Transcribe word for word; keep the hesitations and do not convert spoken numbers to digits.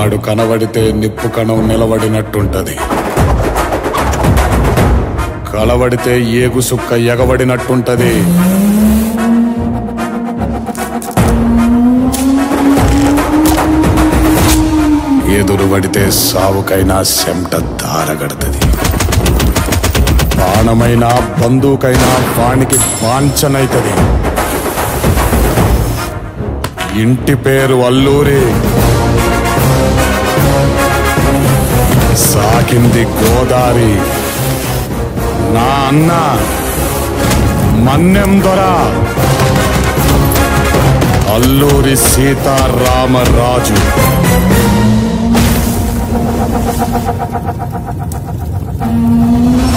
వాడు కనబడితే నిప్పు కణం నిలబడినట్టుంటది, కలబడితే ఏగు సుక్క ఎగబడినట్టుంటది. ఎదురుబడితే సావుకైనా చెమట దారగడుతుంది. బాణమైనా బందూకైనా వానికి వాంఛనైతది. ఇంటి పేరు అల్లూరి, సాకింది గోదారి. నా అన్న మన్నెం దొర అల్లూరి సీతారామరాజు. Mm-hmm.